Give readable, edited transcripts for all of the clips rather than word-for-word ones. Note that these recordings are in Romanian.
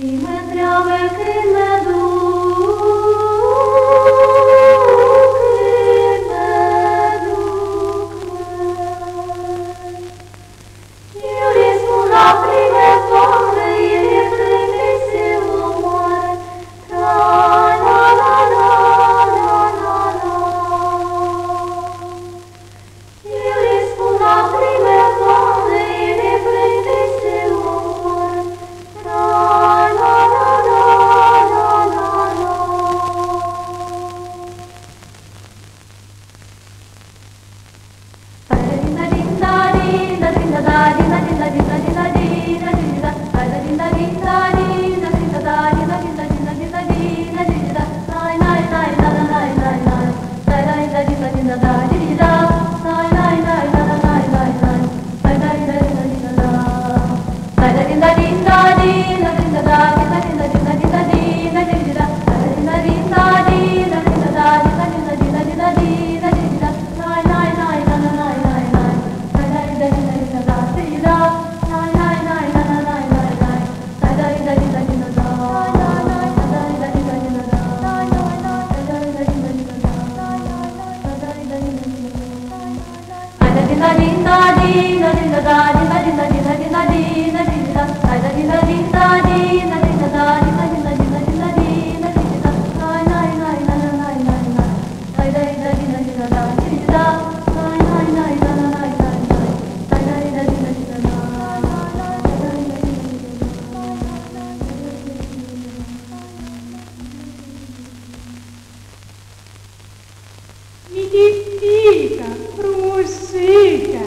Mititică, frumusică,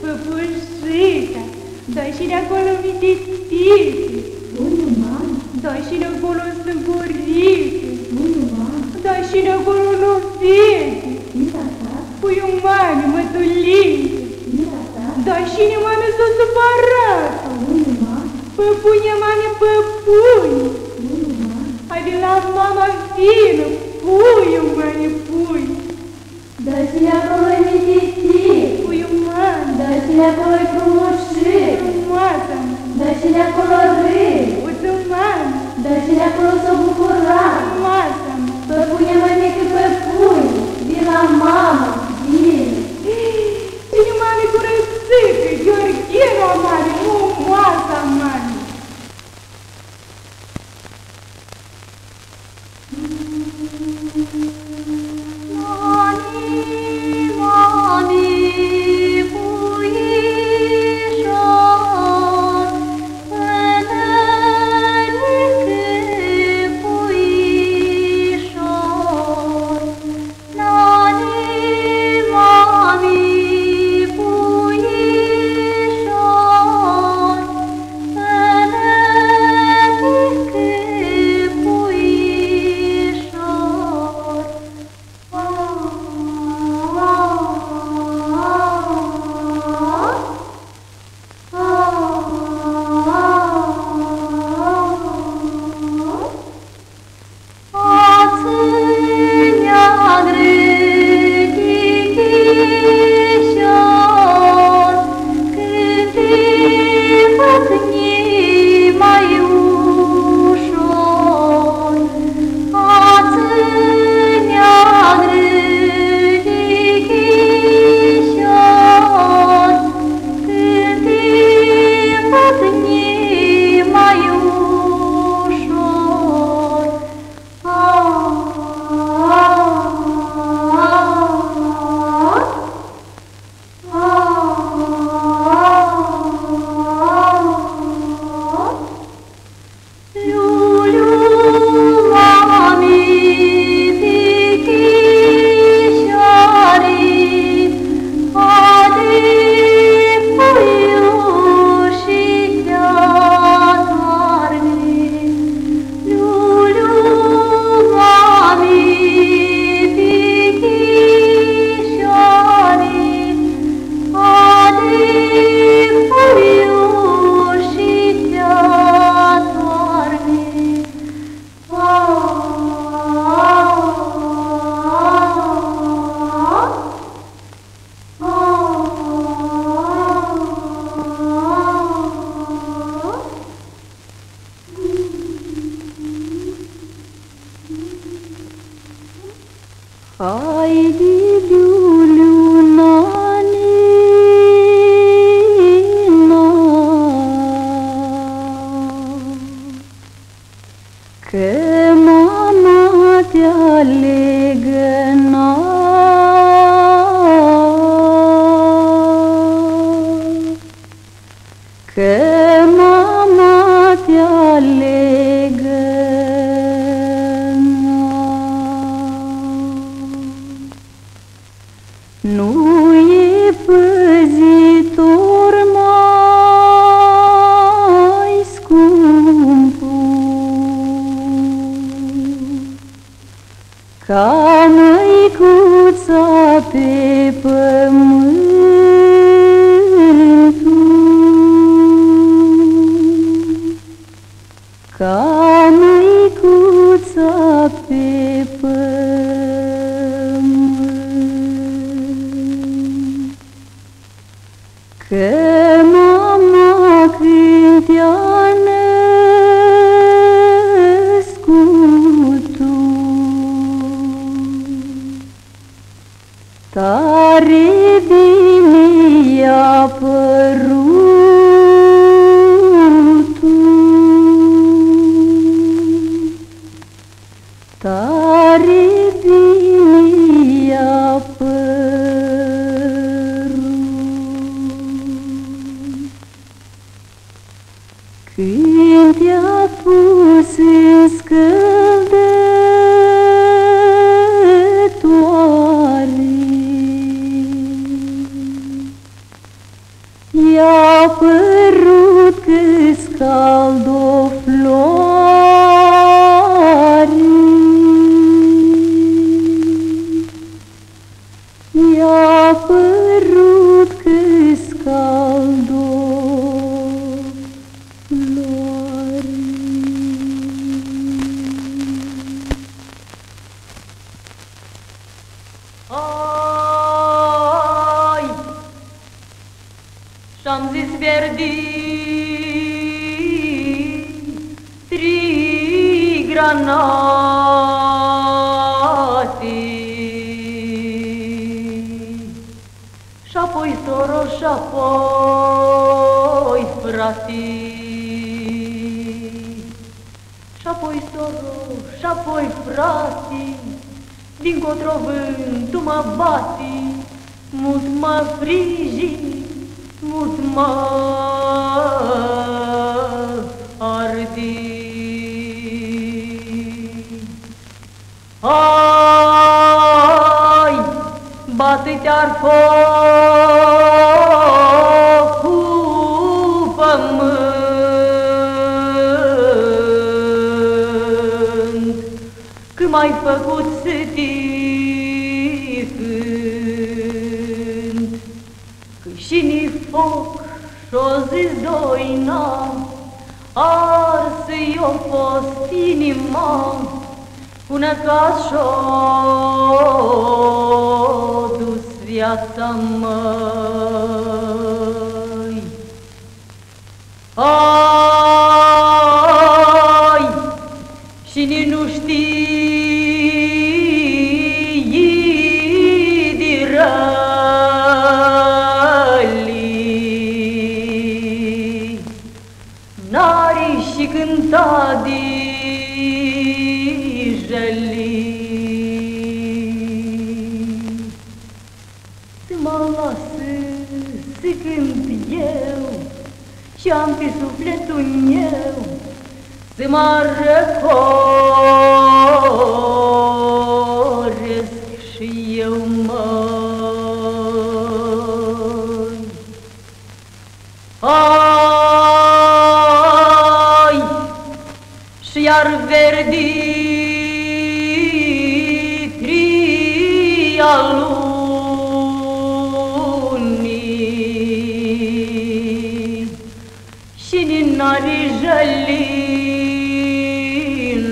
păpușică, dă și de acolo mititică. Bună, mami. Dă și de acolo stângurică. Bună, mami. Dă și de acolo novică. Mira ta. Pui o mani, mătulică. Mira ta. Dă și de mani s-o supărată. Bună, mami. Păpune mani, păpune. Bună, mami. Hai de la mama vină, pui o mani, pui. Dă și de acolo mititică. Pui o mani. Dă și de acolo frumușică. Frumoasă. Dă și de acolo râd. Uite mani. Dă și de acolo s-o bucura. Frumoasă. Păpune mănică, păpune. Vin la mama, vine. Cine mani curățică, Gheorghina mani, frumoasa mani. Hai Liuliu nani na, că mama te-a legănat, că mama te-a legănat. Nu e păzitor mai scumpul ca măicuța pe pământ, ca măicuța pe pământ. Că mama când te-a născut tu, tare bine i-a părut tu, tare bine i-a părut. Când te-a pus în scăldătoare, i-a părut că-s cald o floare, i-a părut că-s cald o floare. Ai, și-am zis verdi, tri granate, și-apoi soro, și-apoi frate, și-apoi soro, și-apoi frate, din-cotro vântul mă bate, mult mă frigi, mult mă arde. Ai, bate-te-ar focul pământ, că m-ai făcut să te cânt. Că și-ni foc și-o zis doina, arsă-i-o fost inima, până ca și-o dus viața măi. Ai, și-ni nu știi de răli, n-ari și cânta de jăli. Să mă lasă să cânt eu și-am pe sufletul meu, să mă răcoresc și eu măi. Ai, și-ar verdi tria lunii și-ni n-are jăli în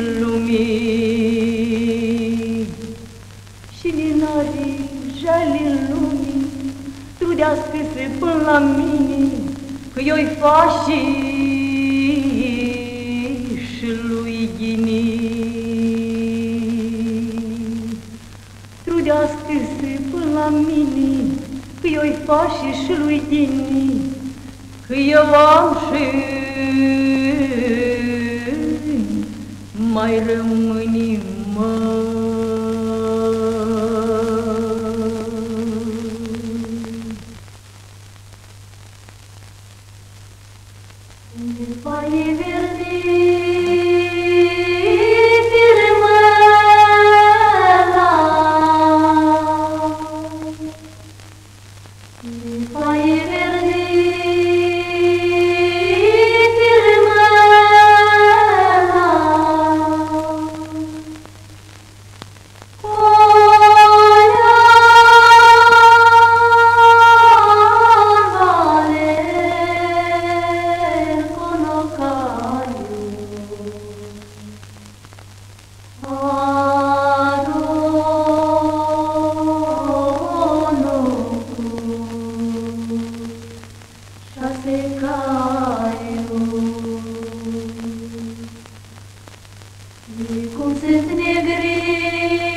lumii, și-ni n-are jăli în lumii, trudească-se până la mine, că eu-i face și lui Ghini. scris până la mine, că eu-i face și lui Dini, că eu am și mai rămâne Foaie verde, foaie verde, cum sunt negri